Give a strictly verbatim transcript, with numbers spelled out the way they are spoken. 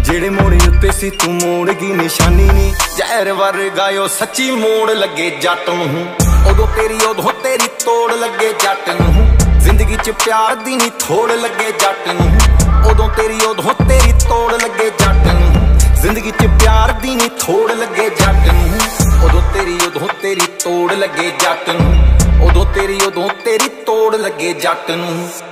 जेड़े मोड़े उत्ते सी तू मोड़ की निशानी नी, जहर वर्गायो सच्ची मोड़ लगे जट नूं। उदों तेरी उदों तेरी तोड़ लगे जट नूं, जिंदगी च प्यार दी नी थोड़ लगे जट नूं। उदों तेरी उदों तेरी तोड़ लगे जट नूं, जिंदगी च प्यार दी नी थोड़ लगे जट नूं। उदों तेरी उदों तेरी तोड़ लगे जट नूं, उदों तेरी उदों तेरी तोड़ लगे जट नूं।